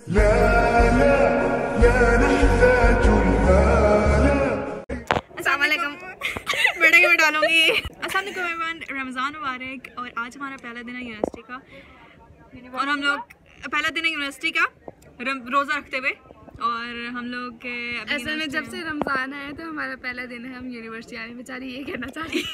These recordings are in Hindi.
बेटा के मैं डालूंगी। अस्सलाम वालेकुम एवरीवन, रमज़ान मुबारक। और आज हमारा पहला दिन है यूनिवर्सिटी का, और हम लोग पहला दिन है यूनिवर्सिटी का रोज़ा रखते हुए। और हम लोग असल में जब से रमज़ान आया तो हमारा पहला दिन है, हम यूनिवर्सिटी आने बेचारी ये कहना चाह रही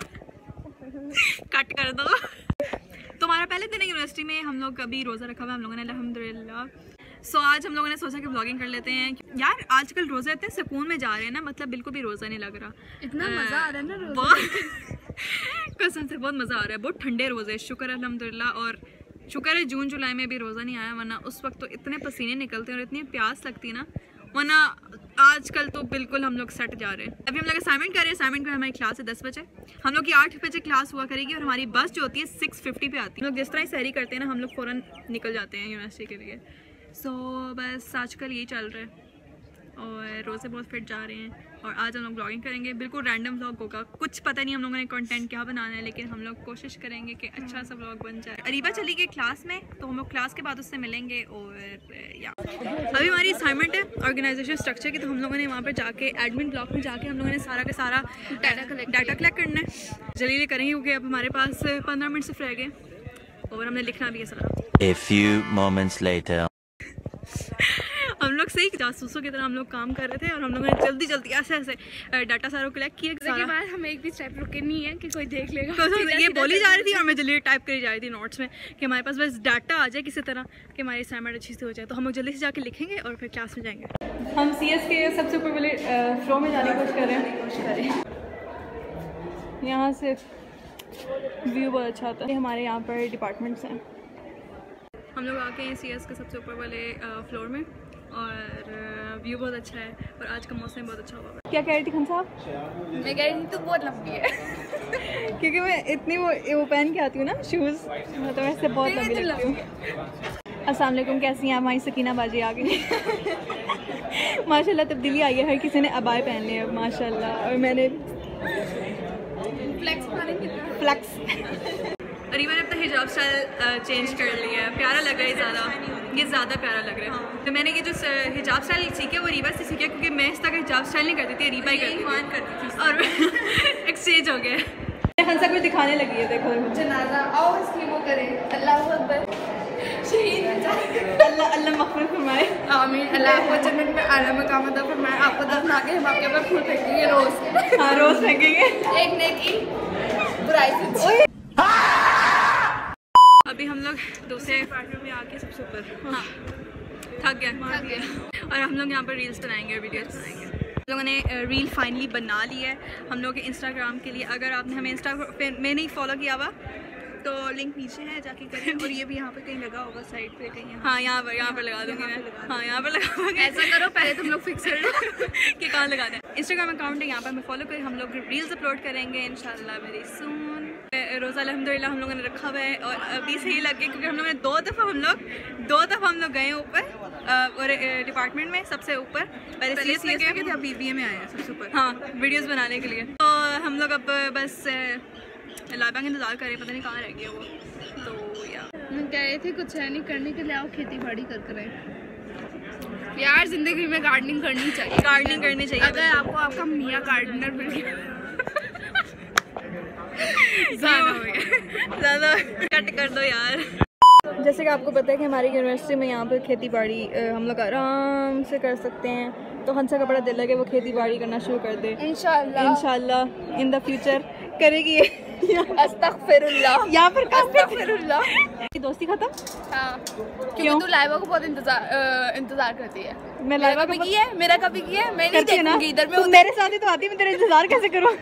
कट कर दो। तो हमारा पहले दिन है यूनिवर्सिटी में, हम लोग अभी रोज़ा रखा हुआ हम लोगों ने अल्हम्दुलिल्लाह। आज हम लोगों ने सोचा कि ब्लॉगिंग कर लेते हैं। यार आजकल रोज़े इतने सुकून में जा रहे हैं ना, मतलब बिल्कुल भी रोज़ा नहीं लग रहा, इतना मज़ा आ रहा है ना कसम से बहुत मज़ा आ रहा है। बहुत ठंडे रोज़े, शुक्र अल्हम्दुलिल्लाह। और शुक्र है जून जुलाई में भी रोज़ा नहीं आया, वरना उस वक्त तो इतने पसीने निकलते हैं और इतनी प्यास लगती है ना, वरना आजकल तो बिल्कुल हम लोग सेट जा रहे हैं। अभी हम लोग असाइनमेंट कर रहे हैं। असाइनमेंट में हमारी क्लास है 10 बजे, हम लोग की 8 बजे क्लास हुआ करेगी और हमारी बस जो होती है 6:50 पे आती है। हम लोग जिस तरह ही सहरी करते हैं ना, हम लोग फ़ौरन निकल जाते हैं यूनिवर्सिटी के लिए। बस आजकल यही चल रहा है और रोज़े बहुत फिट जा रहे हैं। और आज हम लोग ब्लॉगिंग करेंगे, बिल्कुल रैंडम व्लॉग होगा, कुछ पता नहीं हम लोगों ने कंटेंट क्या बनाना है, लेकिन हम लोग कोशिश करेंगे कि अच्छा सा व्लॉग बन जाए। अरीबा चली गई क्लास में, तो हम लोग क्लास के बाद उससे मिलेंगे। और या अभी हमारी असाइनमेंट है ऑर्गेनाइजेशन स्ट्रक्चर की, तो हम लोगों ने वहाँ पर जाके एडमिन ब्लॉक में जाके हम लोगों ने सारा का सारा डाटा कलेक्ट करना है। जल्दी करेंगे क्योंकि अब हमारे पास 15 मिनट सिर्फ रह गए और हमने लिखना भी है सारा। A few moments later. हम लोग सही जासूसों की तरह हम लोग काम कर रहे थे और हम लोगों ने जल्दी जल्दी ऐसे डाटा सारा कलेक्ट किया। उसके बाद हमें एक भी स्टेप रुके नहीं है कि कोई देख लेगा। तो ये बोली जा रही थी और मैं जल्दी टाइप करी जा रही थी नोट्स में कि हमारे पास बस डाटा आ जाए किसी तरह कि हमारी असाइनमेंट अच्छी से हो जाए। तो हम लोग जल्दी से जाके लिखेंगे और फिर क्लास में जाएंगे। हम CS के सबसे ऊपर वाले फ्लोर में जाने की कोशिश कर रहे हैं। यहाँ से व्यू बहुत अच्छा आता है। हमारे यहाँ पर डिपार्टमेंट्स हैं। हम लोग आके हैं CS के सबसे ऊपर वाले फ्लोर में और व्यू बहुत अच्छा है और आज का मौसम बहुत अच्छा हुआ है। क्या कह रही थी खान साहब? मैं कह रही थी तो बहुत लंबी है क्योंकि मैं इतनी वो पहन के आती हूँ ना शूज़, मतलब ऐसे बहुत लंबी लगती हूँ। अस्सलाम वालेकुम, कैसी हैं आप? हमारी सकीना बाजी आ गई माशाल्लाह तब्दीली आई है, हर किसी ने अबाए पहन लिए है माशाल्लाह। और मैंने फ्लेक्स अरीबा ने अपना हिजाब स्टाइल चेंज कर लिया है, प्यारा लग रहा है ज़्यादा, ये ज़्यादा प्यारा लग रहा है। तो मैंने ये जो हिजाब स्टाइल सीखे वो रीबा से सीखा, क्योंकि मैं इस तरह का हिजाब स्टाइल नहीं करती थी, रीबा ही करती थी और एक्सचेंज हो गया। हंसा कुछ दिखाने लगी है, देखो जनाजा आओ इसकी वो करें। अल्लाह अकबर, शहीद अल्लाह मग़फ़िरत फरमाए, आमीन। अल्लाह को जन्नत में आला मकाम अता फरमाए। आपको दफना के हम आपके ऊपर फूल फेंकेंगे रोज़। हाँ रोज़ फेंकेंगे, एक नेकी बुराई से। अभी हम लोग दूसरे पार्टनर में आके सबसे ऊपर हाँ थक गया और हम लोग यहाँ पर रील्स बनाएंगे और वीडियोस बनाएंगे। हम लोगों ने रील फाइनली बना ली है हम लोग के इंस्टाग्राम के लिए। अगर आपने हमें इंस्टाग्राम में नहीं फॉलो किया हुआ तो लिंक नीचे है, जाके करें। और ये भी यहाँ पे कहीं लगा होगा साइड पे कहीं। हाँ यहाँ पर लगा दूँगी मैं। हाँ यहाँ पर लगा। ऐसा करो पहले तुम लोग फिक्स कर लो कि कहाँ लगा दें। इंस्टाग्राम अकाउंट है, यहाँ पर हमें फॉलो करें। हम लोग रील्स अपलोड करेंगे इंशाल्लाह वेरी सून। रोज़ा अल्हम्दुलिल्लाह हम लोगों ने रखा हुआ है और अभी सही लग गया, क्योंकि हम लोगों ने दो दफ़ा हम लोग गए ऊपर और डिपार्टमेंट में सबसे ऊपर। पहले CS में गए थे, अब BBA में आए हैं सबसे ऊपर। हाँ वीडियोस बनाने के लिए। तो हम लोग अब बस लाइबा का इंतज़ार करें, पता नहीं कहाँ रह गया वो। तो कह रहे थे कुछ है नहीं करने के लिए, आओ खेती बाड़ी कर रहे यार। ज़िंदगी में गार्डनिंग करनी चाहिए, गार्डनिंग करनी चाहिए। अगर आपको आपका मियाँ गार्डनर मिल गया ज़्यादा कट कर दो यार। जैसे कि आपको पता है कि हमारी यूनिवर्सिटी में यहाँ पर खेती बाड़ी हम लोग आराम से कर सकते हैं। तो हंसा का बड़ा दिल है कि वो खेती बाड़ी करना शुरू कर दे इंशाल्लाह इन द फ्यूचर करेगी। अस्तगफिरुल्लाह, यहाँ पर अस्तगफिरुल्लाह। दोस्ती खत्म। हाँ क्यों? तू लाइबा को बहुत इंतजार करती है। मैं लाइबा कभी की है, मेरा कभी की है, मैं नहीं देखूंगी इधर में। मेरे साथ ही तो आती है, मैं तेरा इंतजार कैसे करूँ?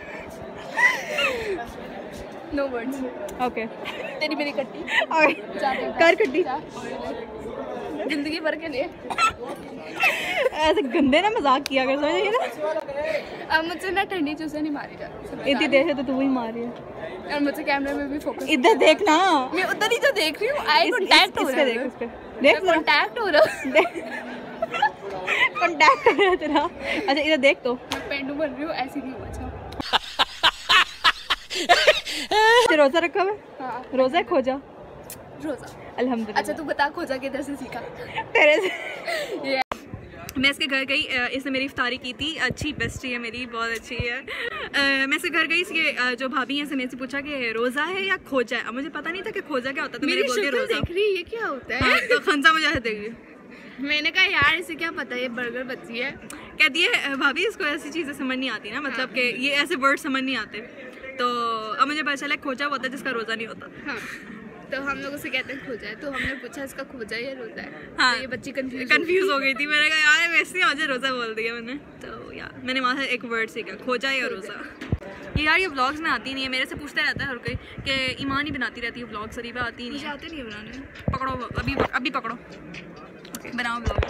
No words. ओके तेरी मेरी कट्टी कर कट्टी जिंदगी भर के लिए। ऐसे गंदे ना मजाक किया कर, समझे ना? अब मुझसे ना ठंडी चूसे नहीं मारी जा। इतनी देर से तो तू ही मार रही है और मुझे कैमरे में भी फोकस। इधर देखना, मैं उधर ही तो देख रही हूँ। आई कांटेक्ट हो रहा है, देख कांटेक्ट हो रहा है, कांटेक्ट हो रहा है तेरा। अच्छा इधर देख, तो मैं पेंडू बन रही हूँ, ऐसी नहीं हुआ। रोजा रखा हुआ? हाँ रोजा खोजा रोजा। अल्हम्दुलिल्लाह। अच्छा तू बता खोजा किधर से सीखा? तेरे से। मैं इसके घर गई, इसने मेरी इफ्तारी की थी, अच्छी बेस्टी है मेरी, बहुत अच्छी है। मैं इसके घर गई, इसके जो भाभी हैं से मेरे से पूछा कि रोज़ा है या खोजा है। अब मुझे पता नहीं था कि खोजा क्या होता है, तो मेरे बोलते रोज़ा। देख रही ये क्या होता है? हाँ, तो खंसा मुझे देख रही। मैंने कहा यार इसे क्या पता, ये बर्गर बच्ची है। कहती है भाभी इसको ऐसी चीज़ें समझ नहीं आती ना, मतलब कि ये ऐसे वर्ड समझ नहीं आते। तो अब मुझे पता चला खोजा होता है जिसका रोज़ा नहीं होता। हाँ तो हम लोग उसे कहते हैं खोजा है, तो हमने पूछा इसका खोजा या रोजा है। हाँ तो ये बच्ची कंफ्यूज हो गई थी। मैंने कहा यार वैसे मुझे रोज़ा बोल दिया मैंने, तो यार मैंने वहाँ से एक वर्ड सीखा, खोजा या रोज़ा। ये यार ये व्लॉग्स में आती नहीं है, मेरे से पूछता रहता है हर कोई कि ईमान ही बनाती रहती है व्लॉग्स, अरीबा आती नहीं है। आते नहीं है बनाने। पकड़ो अभी पकड़ो, बनाओ व्लॉग।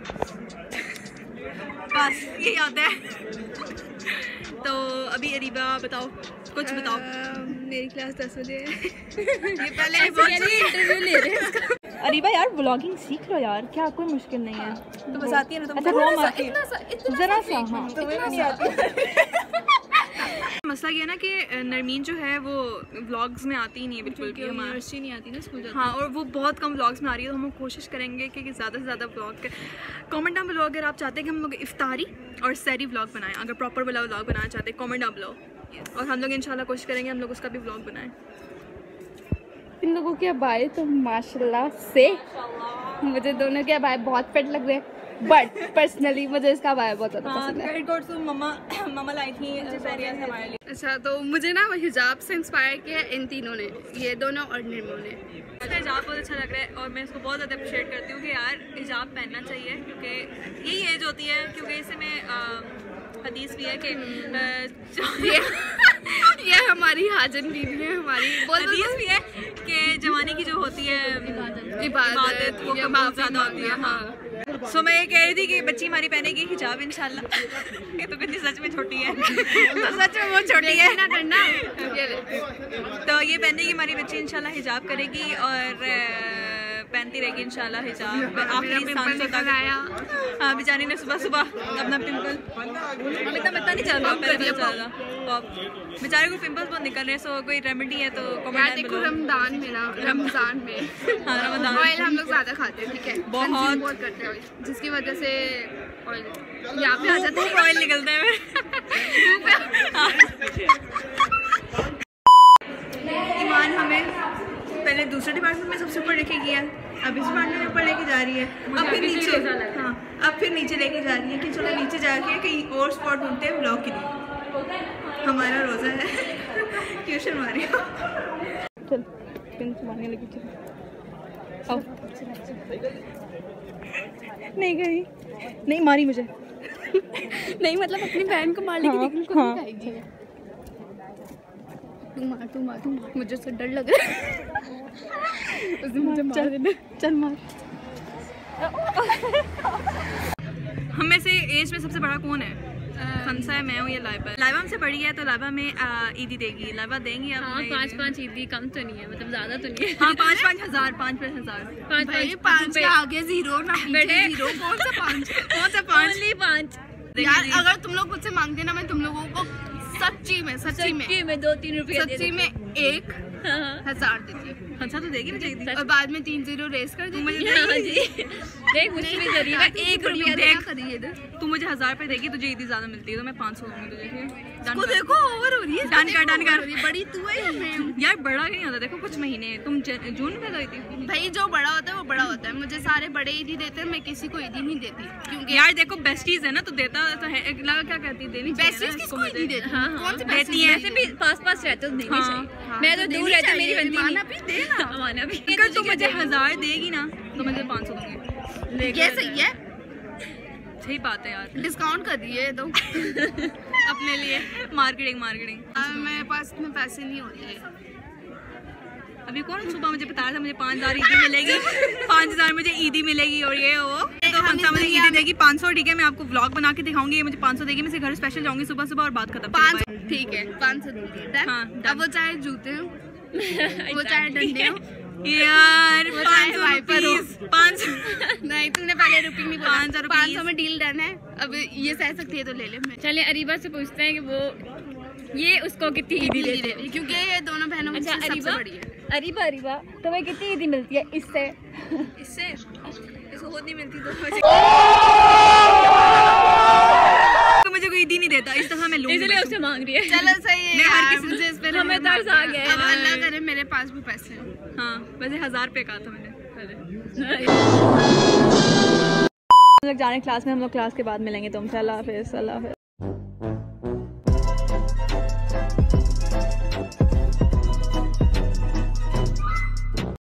बस यही आता है। तो अभी अरीबा बताओ, कुछ बताओ। मेरी क्लास 10 बजे है। ये पहले इंटरव्यू ले रहे हैं इसका। अरीबा यार व्लॉगिंग सीख लो यार, क्या कोई मुश्किल नहीं है। तो बस आती है ना, तो अच्छा जरा सा। हाँ नहीं आती। मसला ये है ना कि नरमीन जो है वो व्लॉग्स में आती ही नहीं है बिल्कुल भी, हमारा यूनिवर्सिटी नहीं आती ना, स्कूल जाती। हाँ, और वो बहुत कम व्लॉग्स में आ रही है, तो हम कोशिश करेंगे कि ज़्यादा से ज़्यादा व्लॉग कमेंट डाउन बिलो अगर आप चाहते हैं कि हम लोग इफ्तारी और सहरी व्लॉग बनाएं, अगर प्रॉपर वाला व्लॉग बनाना चाहते हैं कमेंट डाउन बिलो, और हम लोग इंशाल्लाह कोशिश करेंगे हम लोग उसका भी व्लॉग बनाएं। इन लोगों के अबाए तो माशाल्लाह से मुझे दोनों के अबाए बहुत फिट लग रहे हैं, बट पर्सनली मुझे इसका अबाया बहुत ज़्यादा पसंद है। मम्मा लाई थी सहरिया से हमारे लिए। अच्छा तो मुझे ना हिजाब से इंस्पायर किया इन तीनों ने, ये दोनों और निर्मो ने। इसका हिजाब बहुत अच्छा लग रहा है और मैं इसको बहुत ज़्यादा अप्रिशिएट करती हूँ कि यार हिजाब पहनना चाहिए, क्योंकि यही एज होती है, क्योंकि इससे में हदीस भी है कि ये हमारी हाजन बीवी है, हमारी हदीस भी है कि जवानी की जो होती है इबादत वो बहुत ज़्यादा होती है। हाँ सो मैं ये कह रही थी कि बच्ची हमारी पहनेगी हिजाब इंशाल्लाह। ये तो कितनी सच में छोटी है, तो सच में बहुत छोटी है ना करना। तो ये पहनेगी हमारी बच्ची इंशाल्लाह, हिजाब करेगी और पहनती रहेगी इंशाल्लाह हिजाब आखिरी सांसों तक। हाँ बेचारी ने सुबह सुबह अपना पिंपल, अब इतना नहीं चल रहा, पहले चल रहा, बेचारे को पिंपल्स बहुत निकल रहे हैं। सो कोई रेमेडी है तो कमेंट देखो रमजान में ना, रमजान में हाँ रमजान ऑयल हम लोग ज़्यादा खाते हैं, ठीक है, बहुत करते हैं, जिसकी वजह से ऑयल यहाँ पे आ जाता है, ऑयल निकलता है। ईमान हमें पहले दूसरे डिपार्टमेंट में सबसे ऊपर लेके गया, अब इस डिपार्टमेंट में ऊपर लेके जा रही है, अब फिर नीचे, हाँ अब फिर नीचे लेके जा रही है कि चलो नीचे जाके कहीं और स्पॉट ढूंढते हैं व्लॉग के लिए। हमारा रोज़ा है। ट्यूशन मारी चल मारने लगी, चल नहीं गई, नहीं मारी मुझे। नहीं मतलब अपनी बहन को मार लेगी, लेकिन को नहीं खाएगी। तू मार मुझे से डर लग रहा है। उस दिन मुझे मार देना, चल मार। हम में से एज में सबसे बड़ा कौन है? खंसा है, मैं हूँ, ये लाइबा। लाइबा हमसे बड़ी है तो लाइबा में ईदी देगी, लाइबा देंगी। अब हाँ 5-5 ईदी कम तो नहीं है, मतलब ज़्यादा तो नहीं है। हाँ 5-5 हज़ार 5 के आगे जीरो ना पीछे जीरो, कौन सा 5 यार। अगर तुम लोग मुझसे मांगते ना, मैं तुम लोगों को सच्ची में 2-3 रुपये सच्ची में 1,000 देती हूँ। अच्छा तो देगी मुझे, और बाद में 3 0 रेस कर देगी। मुझे देख मुझे भी जरिए 1 रुपया देगा, तू मुझे 1000 रुपये देगी, तुझे ईदी ज़्यादा मिलती है तो मैं 500 दूँगी तुझे। इसको देखो ओवर हो रही है, डन कर बड़ी तू है यार, बड़ा नहीं होता। देखो कुछ महीने, तुम जून में गई थी भाई, जो बड़ा होता है वो बड़ा होता है। मुझे सारे बड़े ईदी देते हैं, मैं किसी को ईदी नहीं देती, क्योंकि यार देखो बेस्टीज है ना, तो देता तो है, लगा क्या कहती है देनी चाहिए। बेस्टीज किसको ईदी देती है? कौन सी देती है? ऐसे भी पास रहते तो देनी चाहिए। मैं तो दूर रहती, मेरी बनती नहीं। माना भी देना, माना भी। अगर तू मुझे 1000 देगी ना तो मैं 500 दूंगी। ये सही है, सही बात है यार, डिस्काउंट कर दिए तो अपने लिए। मार्केटिंग मेरे पास इतने पैसे नहीं होते। अभी कौन सुबह मुझे बता रहा था मुझे 5000 ईदी मिलेगी, 5000 मुझे ईदी मिलेगी और ये वो तो हमसा मुझे ईदी देगी 500। ठीक है, मैं आपको व्लॉग बना के दिखाऊंगी, ये मुझे 500 देगी, मैं घर स्पेशल जाऊंगी सुबह सुबह और बात खत्म। 500 ठीक है, 500 दूंगी। हाँ, अब वो चाहे जूते हो, वो चाहे डंडे हो यार, 500 नहीं तूने पहले रुपये नहीं बोला। 500 में डील डन है। अब ये सह सकती है तो ले ले। चलिए अरीबा से पूछते हैं कि वो ये उसको कितनी ईदी दे रही, क्योंकि ये दोनों बहनों में सबसे बड़ी है। अरीबा अरीबा तुम्हें कितनी ईदी मिलती है इससे? इससे खुद नहीं मिलती तो मुझे कोई ईदी नहीं देता, इस दफा मैं लूंगी, इसलिए उससे मांग रही है। चलो सही है, मैं हर किसी मुझे इस पे हमें दर्द आ गया है। अब अल्लाह करे मेरे पास भी पैसे हैं। हाँ वैसे 1000 रुपये कहा था मैंने पहले। हम लोग जाने क्लास में, हम लोग क्लास के बाद मिलेंगे तुमसे। अल्लाह हाफिज़।